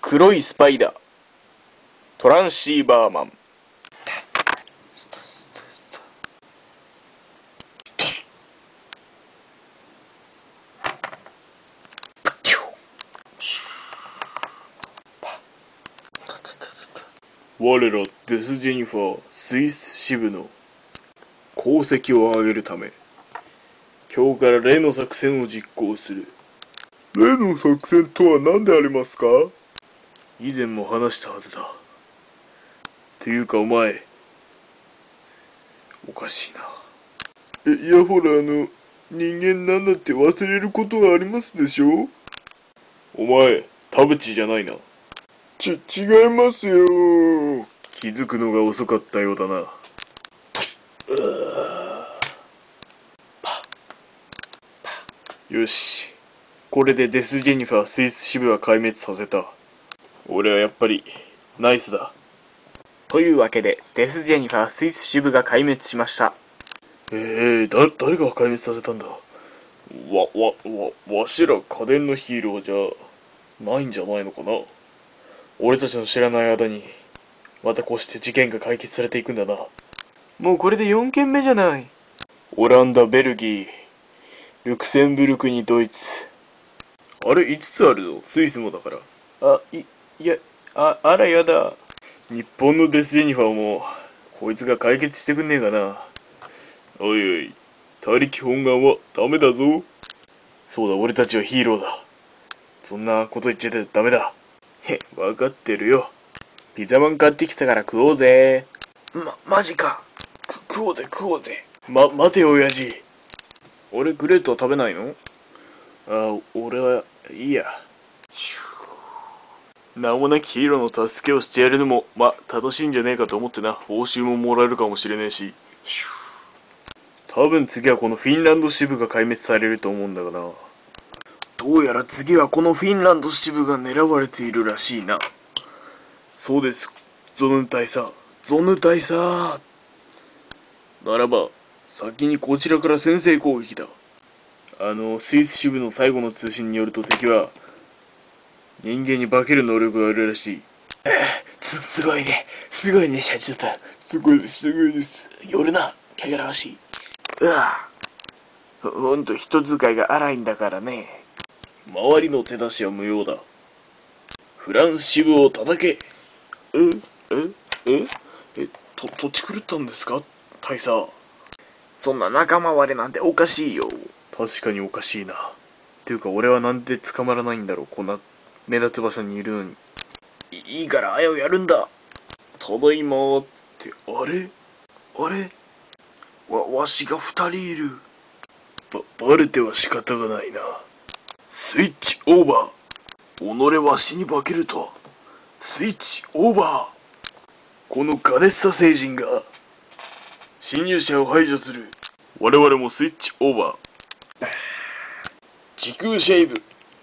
黒いスパイダー、トランシーバーマン。我らデス・ジェニファー・スイス支部の功績を上げるため、今日から例の作戦を実行する。例の作戦とは何でありますか？以前も話したはずだ。っていうかお前、おかしいな。いやほら人間なんだって忘れることがありますでしょ？お前、田淵じゃないな。違いますよ。気づくのが遅かったようだな。よし。これでデス・ジェニファー・スイス支部は壊滅させた。俺はやっぱり、ナイスだ。というわけで、デス・ジェニファー・スイス支部が壊滅しました。誰が壊滅させたんだ？わしら家電のヒーローじゃないんじゃないのかな。俺たちの知らない間にまたこうして事件が解決されていくんだな。もうこれで4件目じゃない。オランダ、ベルギー、ルクセンブルクにドイツ。あれ5つあるぞ。スイスもだから。あらやだ。日本のデス・ジェニファーもこいつが解決してくんねえかな。おいおい、他力本願はダメだぞ。そうだ、俺たちはヒーローだ。そんなこと言っちゃってダメだ。わかってるよ。ピザマン買ってきたから食おうぜ。マジか。食おうぜ。待てよ親父。俺グレートは食べないの？俺はいいや。名もなきヒーローの助けをしてやるのも楽しいんじゃねえかと思ってな。報酬ももらえるかもしれねえし。多分次はこのフィンランド支部が壊滅されると思うんだがな。どうやら次はこのフィンランド支部が狙われているらしいな。そうです、ゾヌ大佐。ならば、先にこちらから先制攻撃だ。スイス支部の最後の通信によると敵は、人間に化ける能力があるらしい。すごいね、社長さん。すごいです。夜な、汚らわしい。ほんと人使いが荒いんだからね。周りの手出しは無用だ。フランス支部を叩け。土地狂ったんですか大佐。そんな仲間割れなんておかしいよ。確かにおかしいな。っていうか俺はなんで捕まらないんだろう。こんな目立つ場所にいるのに。いいからあやをやるんだ。ただいまーって、あれわしが2人いる。バレては仕方がないな。スイッチオーバー。己わしに化けるとは。スイッチオーバー。このガネッサ星人が侵入者を排除する。我々もスイッチオーバー。時空シェイブ。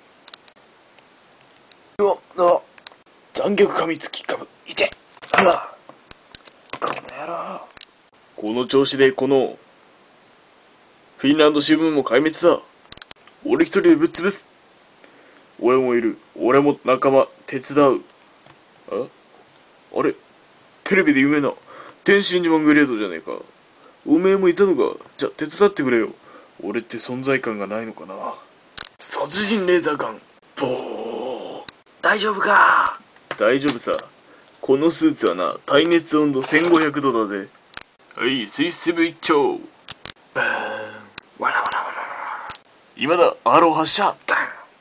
残虐噛みつき株。いて。この野郎。この調子でこのフィンランド支部も壊滅だ。俺一人でぶっ潰す。俺もいる。俺も仲間手伝う。あれテレビで有名な天使レンジマングレードじゃねえか。おめえもいたのか。じゃ手伝ってくれよ。俺って存在感がないのかな。殺人レーザーガン。ボー。大丈夫か？大丈夫さ。このスーツはな、耐熱温度1500度だぜ。はい、スイス支部一丁。バーン。わら。今だ、アロー発射。ダン。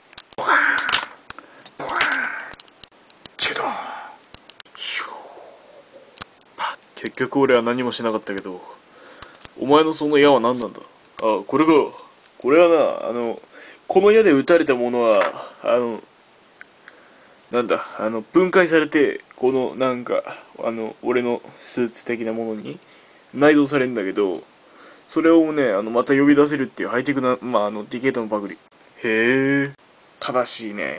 チュドン。結局俺は何もしなかったけど、お前のその矢は何なんだ？これはな、この矢で撃たれたものは、分解されて、この俺のスーツ的なものに内蔵されるんだけど、それをね、また呼び出せるっていうハイテクな、ディケートのパクリ。へえ。ただしね、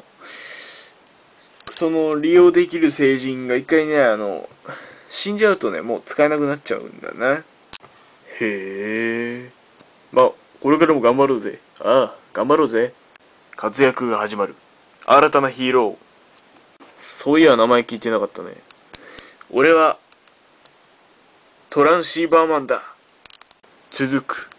その利用できる成人が一回ね、死んじゃうとね、もう使えなくなっちゃうんだな。へえ。これからも頑張ろうぜ。頑張ろうぜ。活躍が始まる。新たなヒーロー。 そういや名前聞いてなかったね。俺はトランシーバーマンだ。続く。